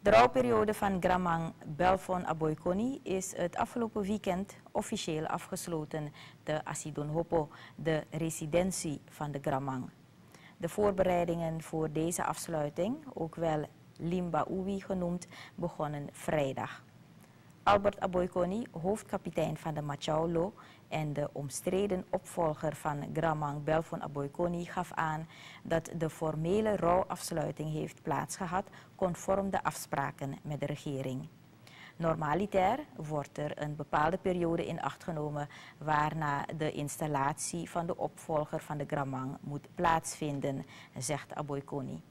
De rouwperiode van Gramang Belfon Aboykoni is het afgelopen weekend officieel afgesloten te Asidon Hoppo, de residentie van de Gramang. De voorbereidingen voor deze afsluiting, ook wel Limba Uwi genoemd, begonnen vrijdag. Albert Aboykoni, hoofdkapitein van de Machaulo en de omstreden opvolger van Gramang Belfon Aboykoni, gaf aan dat de formele rouwafsluiting heeft plaatsgehad conform de afspraken met de regering. Normalitair wordt er een bepaalde periode in acht genomen waarna de installatie van de opvolger van de Gramang moet plaatsvinden, zegt Aboykoni.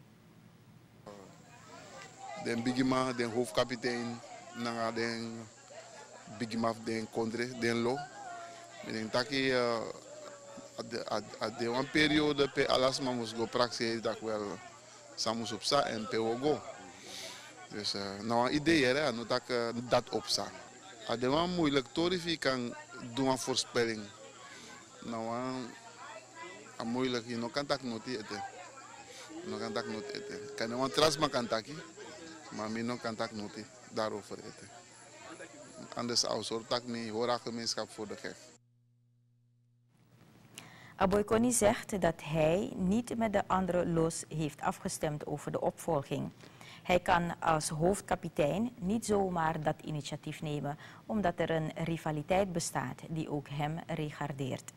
De Bigima, de hoofdkapitein, na de Bigima, de Kondre, de Lo. Ik denk dat de een periode per alles maar moest go praxis dat wel samen op sta en per go. Dus nou een idee hè, nou dat op sta. Het is wel moeilijk torifi kan doen een voorspelling. Nou een moeilijk, je kan dat nooit eten. No kan dat nooit eten. Kan je een trasma kan taki, maar me no kan dat nooit daarover eten. Anders als hoor tak me hoor gemeenschap voor de gek. Aboykoni zegt dat hij niet met de andere los heeft afgestemd over de opvolging. Hij kan als hoofdkapitein niet zomaar dat initiatief nemen, omdat er een rivaliteit bestaat die ook hem regardeert.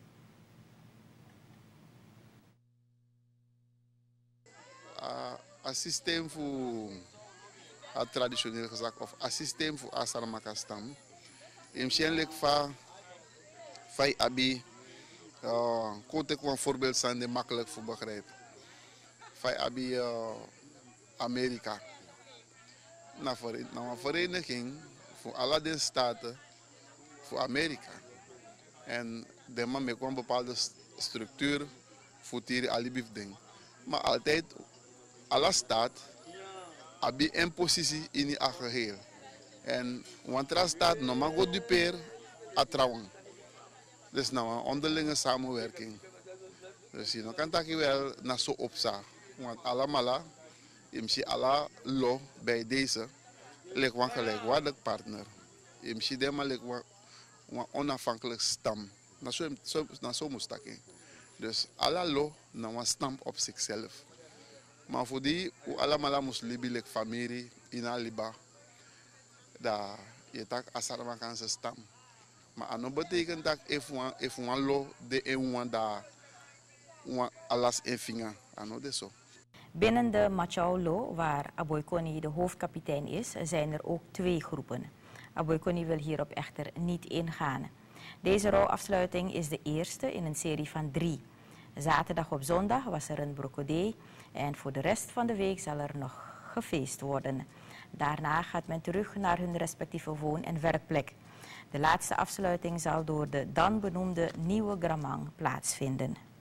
Het systeem voor het traditioneel gezag of het systeem voor Asaramakastam, waarschijnlijk van Abi. Kon ik een voorbeeld zijn die makkelijk voor begrijpen. Wij hebben Amerika. Na een vereniging voor alle de staten voor Amerika. En de man met een bepaalde structuur voor die alibif ding. Maar altijd, alle staat hebben een positie in die geheel. En wanneer staat normaal goed duper atrouwen. Dus nou een onderlinge samenwerking. Dus je kan dat wel naar zo opzag. Want allemaal, je alle lo bij deze, ligt een gelijkwaardig partner. Je ziet helemaal een onafhankelijk stam. Na zo moest dat. Dus alle lo naar een stam op zichzelf. Maar voor die, allemaal moslimen, familie, in Aliba, dat je tak Asaramakase stam. Maar dat betekent dat if one lo de een da alles in vinger. Zo. Binnen de Machaulo, waar Aboykoni de hoofdkapitein is, zijn er ook twee groepen. Aboykoni wil hierop echter niet ingaan. Deze rouwafsluiting is de eerste in een serie van 3. Zaterdag op zondag was er een brocodee en voor de rest van de week zal er nog gefeest worden. Daarna gaat men terug naar hun respectieve woon- en werkplek. De laatste afsluiting zal door de dan benoemde nieuwe Gramang plaatsvinden.